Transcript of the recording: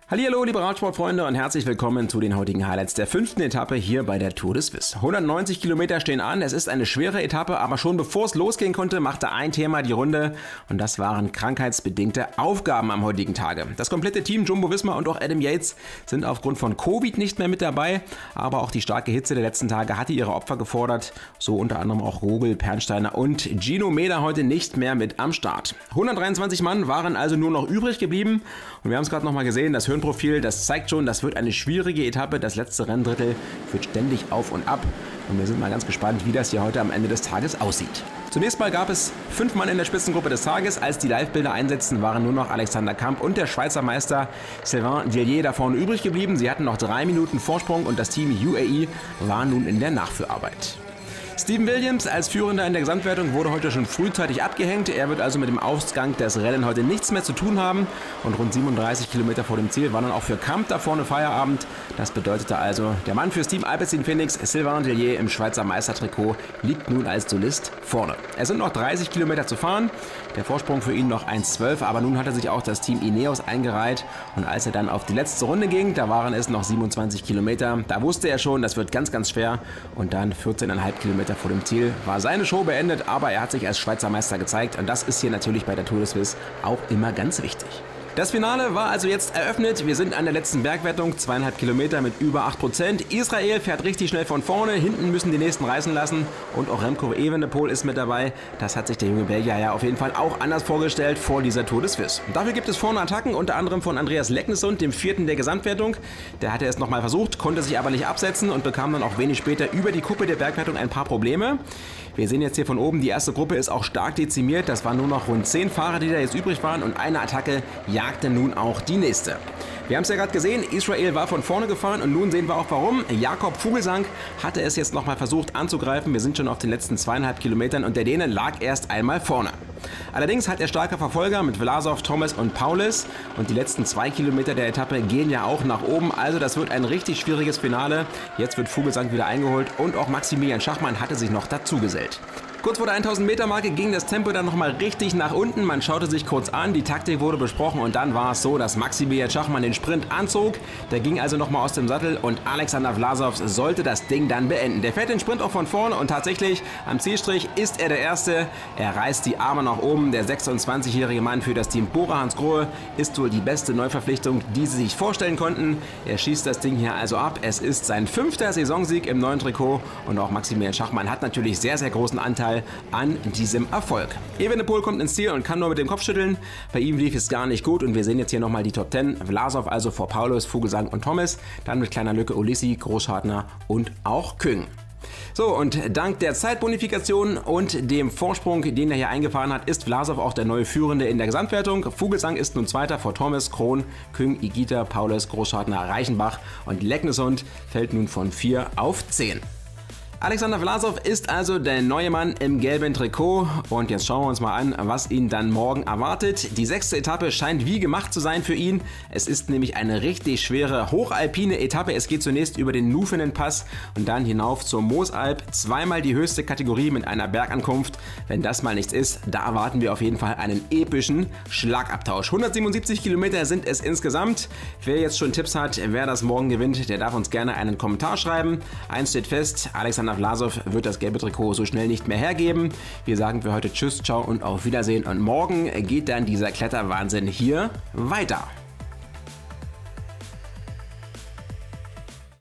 Hallihallo, liebe Radsportfreunde und herzlich willkommen zu den heutigen Highlights der 5. Etappe hier bei der Tour de Suisse. 190 Kilometer stehen an, es ist eine schwere Etappe, aber schon bevor es losgehen konnte, machte ein Thema die Runde und das waren krankheitsbedingte Aufgaben am heutigen Tage. Das komplette Team Jumbo-Visma und auch Adam Yates sind aufgrund von Covid nicht mehr mit dabei, aber auch die starke Hitze der letzten Tage hatte ihre Opfer gefordert, so unter anderem auch Rogel, Pernsteiner und Gino Mäder heute nicht mehr mit am Start. 123 Mann waren also nur noch übrig geblieben und wir haben es gerade nochmal gesehen, das Höhenprofil, das zeigt schon, das wird eine schwierige Etappe. Das letzte Renndrittel führt ständig auf und ab. Und wir sind mal ganz gespannt, wie das hier heute am Ende des Tages aussieht. Zunächst mal gab es 5 Mann in der Spitzengruppe des Tages. Als die Live-Bilder einsetzten, waren nur noch Alexander Kamp und der Schweizer Meister Sylvain Dillier da vorne übrig geblieben. Sie hatten noch 3 Minuten Vorsprung und das Team UAE war nun in der Nachführarbeit. Stephen Williams als Führender in der Gesamtwertung wurde heute schon frühzeitig abgehängt. Er wird also mit dem Ausgang des Rennen heute nichts mehr zu tun haben. Und rund 37 Kilometer vor dem Ziel war dann auch für Kamp da vorne Feierabend. Das bedeutete also, der Mann fürs Team Alpecin Phoenix, Sylvain Dillier im Schweizer Meistertrikot, liegt nun als Solist vorne. Es sind noch 30 Kilometer zu fahren. Der Vorsprung für ihn noch 1,12, aber nun hatte sich auch das Team Ineos eingereiht. Und als er dann auf die letzte Runde ging, da waren es noch 27 Kilometer. Da wusste er schon, das wird ganz, ganz schwer. Und dann 14,5 Kilometer vor dem Ziel war seine Show beendet, aber er hat sich als Schweizer Meister gezeigt und das ist hier natürlich bei der Tour de Suisse auch immer ganz wichtig. Das Finale war also jetzt eröffnet. Wir sind an der letzten Bergwertung, 2,5 Kilometer mit über 8%. Israel fährt richtig schnell von vorne, hinten müssen die nächsten reißen lassen und auch Remco Evenepoel ist mit dabei. Das hat sich der junge Belgier ja auf jeden Fall auch anders vorgestellt vor dieser Tour de Suisse. Dafür gibt es vorne Attacken, unter anderem von Andreas Leknesund, dem 4. der Gesamtwertung. Der hatte es nochmal versucht, konnte sich aber nicht absetzen und bekam dann auch wenig später über die Kuppe der Bergwertung ein paar Probleme. Wir sehen jetzt hier von oben, die erste Gruppe ist auch stark dezimiert. Das waren nur noch rund 10 Fahrer, die da jetzt übrig waren und eine Attacke jagte nun auch die nächste. Wir haben es ja gerade gesehen, Israel war von vorne gefahren und nun sehen wir auch warum. Jakob Fuglsang hatte es jetzt nochmal versucht anzugreifen. Wir sind schon auf den letzten 2,5 Kilometern und der Däne lag erst einmal vorne. Allerdings hat er starke Verfolger mit Vlasov, Thomas und Paulus und die letzten 2 Kilometer der Etappe gehen ja auch nach oben. Also das wird ein richtig schwieriges Finale. Jetzt wird Fuglsang wieder eingeholt und auch Maximilian Schachmann hatte sich noch dazugesellt. Kurz vor der 1000 Meter Marke ging das Tempo dann nochmal richtig nach unten. Man schaute sich kurz an, die Taktik wurde besprochen und dann war es so, dass Maximilian Schachmann den Sprint anzog. Der ging also nochmal aus dem Sattel und Alexander Vlasov sollte das Ding dann beenden. Der fährt den Sprint auch von vorne und tatsächlich am Zielstrich ist er der Erste. Er reißt die Arme nach oben. Der 26-jährige Mann für das Team Bora Hansgrohe ist wohl die beste Neuverpflichtung, die sie sich vorstellen konnten. Er schießt das Ding hier also ab. Es ist sein 5. Saisonsieg im neuen Trikot und auch Maximilian Schachmann hat natürlich sehr, sehr großen Anteil an diesem Erfolg. Evenepoel kommt ins Ziel und kann nur mit dem Kopf schütteln. Bei ihm lief es gar nicht gut und wir sehen jetzt hier nochmal die Top 10. Vlasov also vor Paulus, Fuglsang und Thomas. Dann mit kleiner Lücke Ulissi, Großschartner und auch Küng. So, und dank der Zeitbonifikation und dem Vorsprung, den er hier eingefahren hat, ist Vlasov auch der neue Führende in der Gesamtwertung. Fuglsang ist nun Zweiter vor Thomas, Krohn, Küng, Igita, Paulus, Großschartner, Reichenbach und Leknesund fällt nun von 4 auf 10. Alexander Vlasov ist also der neue Mann im gelben Trikot und jetzt schauen wir uns mal an, was ihn dann morgen erwartet. Die 6. Etappe scheint wie gemacht zu sein für ihn. Es ist nämlich eine richtig schwere hochalpine Etappe. Es geht zunächst über den Nufenen-Pass und dann hinauf zur Moosalp. Zweimal die höchste Kategorie mit einer Bergankunft. Wenn das mal nichts ist, da erwarten wir auf jeden Fall einen epischen Schlagabtausch. 177 Kilometer sind es insgesamt. Wer jetzt schon Tipps hat, wer das morgen gewinnt, der darf uns gerne einen Kommentar schreiben. Eins steht fest, Alexander Vlasov wird das gelbe Trikot so schnell nicht mehr hergeben. Wir sagen für heute Tschüss, ciao und auf Wiedersehen und morgen geht dann dieser Kletterwahnsinn hier weiter.